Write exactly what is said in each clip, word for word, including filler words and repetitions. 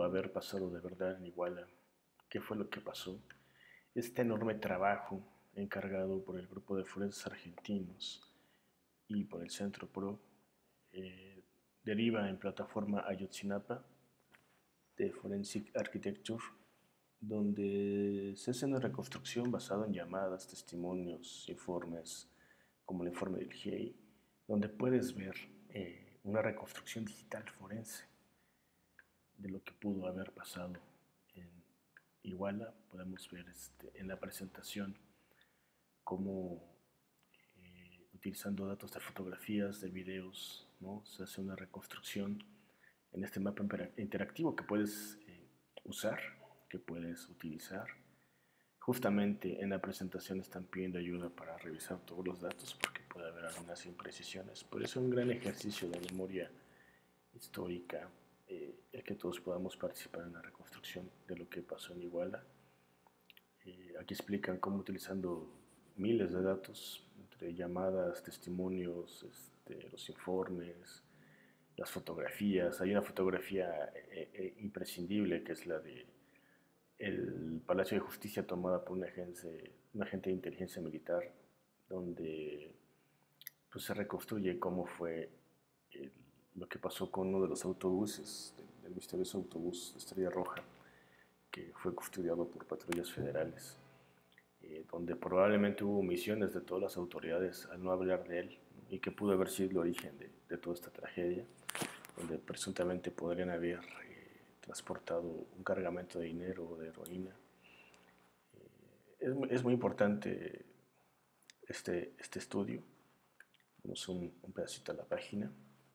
haber pasado de verdad en Iguala? ¿Qué fue lo que pasó? Este enorme trabajo encargado por el grupo de forenses argentinos y por el Centro Pro eh, deriva en plataforma Ayotzinapa de Forensic Architecture, donde se hace una reconstrucción basada en llamadas, testimonios, informes, como el informe del G I E I, donde puedes ver eh, una reconstrucción digital forense de lo que pudo haber pasado en Iguala. Podemos ver este, en la presentación cómo eh, utilizando datos de fotografías, de videos, ¿no? Se hace una reconstrucción en este mapa interactivo que puedes eh, usar, que puedes utilizar. Justamente en la presentación están pidiendo ayuda para revisar todos los datos porque puede haber algunas imprecisiones. Por eso es un gran ejercicio de memoria histórica eh, el que todos podamos participar en la reconstrucción de lo que pasó en Iguala. Eh, aquí explican cómo utilizando miles de datos, entre llamadas, testimonios, este, los informes, las fotografías. Hay una fotografía eh, eh, imprescindible que es la de el Palacio de Justicia tomada por un agente, un agente de inteligencia militar, donde pues, se reconstruye cómo fue el, lo que pasó con uno de los autobuses, del, del misterioso autobús Estrella Roja, que fue custodiado por patrullas federales, eh, donde probablemente hubo omisiones de todas las autoridades al no hablar de él, ¿no? Y que pudo haber sido el origen de, de toda esta tragedia, donde presuntamente podrían haber eh, transportado un cargamento de dinero o de heroína. Eh, es, es, muy importante este, este estudio. Vamos un, un pedacito a la página.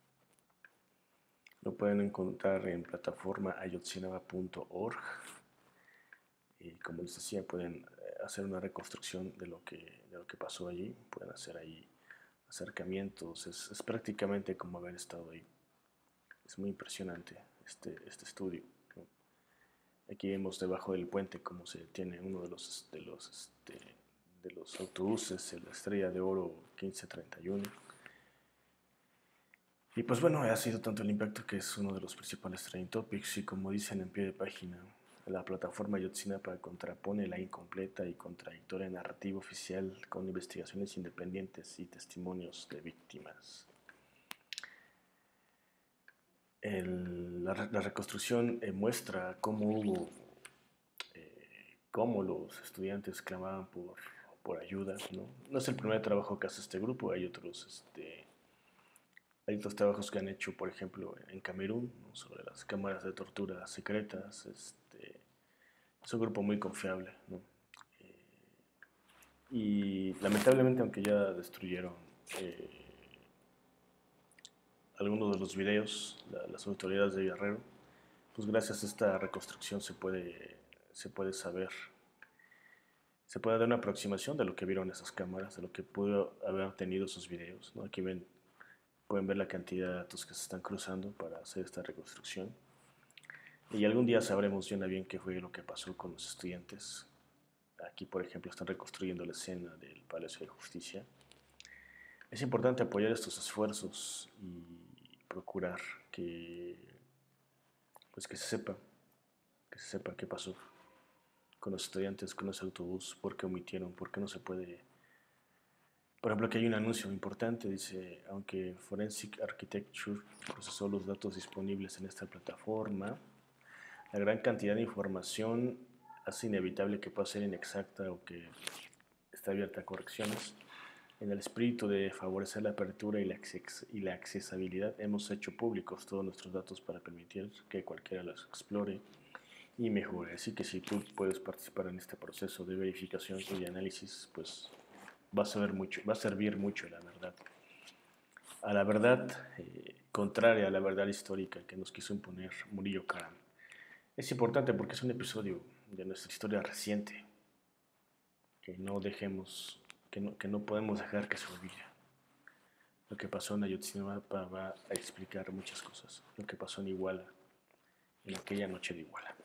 Lo pueden encontrar en plataforma ayotzinapa punto org. Y como les decía, pueden hacer una reconstrucción de lo que, de lo que pasó allí. Pueden hacer ahí acercamientos. Es, es prácticamente como haber estado ahí. Es muy impresionante este, este estudio, ¿no? Aquí vemos debajo del puente cómo se detiene uno de los, de los, este, de los autobuses, la Estrella de Oro quince treinta y uno. Y pues bueno, ha sido tanto el impacto que es uno de los principales trending topics, y como dicen en pie de página, la plataforma Ayotzinapa contrapone la incompleta y contradictoria narrativa oficial con investigaciones independientes y testimonios de víctimas. El, la, la reconstrucción eh, muestra cómo hubo, eh, cómo los estudiantes clamaban por, por ayuda, ¿no? No es el primer trabajo que hace este grupo, hay otros, este, hay otros trabajos que han hecho, por ejemplo, en Camerún, ¿no? Sobre las cámaras de tortura secretas. Este, es un grupo muy confiable, ¿no? Eh, y lamentablemente, aunque ya destruyeron eh, algunos de los videos, la, las autoridades de Guerrero, pues gracias a esta reconstrucción se puede, se puede saber, se puede dar una aproximación de lo que vieron esas cámaras, de lo que pudo haber tenido esos videos, ¿no? Aquí ven, pueden ver la cantidad de datos que se están cruzando para hacer esta reconstrucción. Y algún día sabremos bien a bien qué fue lo que pasó con los estudiantes. Aquí, por ejemplo, están reconstruyendo la escena del Palacio de Justicia. Es importante apoyar estos esfuerzos y procurar que, pues que se sepa, que se sepa qué pasó con los estudiantes, con ese autobús, por qué omitieron, por qué no se puede. Por ejemplo, aquí hay un anuncio importante, dice, aunque Forensic Architecture procesó los datos disponibles en esta plataforma, la gran cantidad de información hace inevitable que pueda ser inexacta o que está abierta a correcciones. En el espíritu de favorecer la apertura y la, acces y la accesibilidad, hemos hecho públicos todos nuestros datos para permitir que cualquiera los explore y mejore. Así que si tú puedes participar en este proceso de verificación y de análisis, pues va a saber mucho, va a servir mucho, la verdad. A la verdad eh, contraria a la verdad histórica que nos quiso imponer Murillo Karam. Es importante porque es un episodio de nuestra historia reciente que no dejemos, que no, que no podemos dejar que se olvide. Lo que pasó en Ayotzinapa va a explicar muchas cosas. Lo que pasó en Iguala, en aquella noche de Iguala.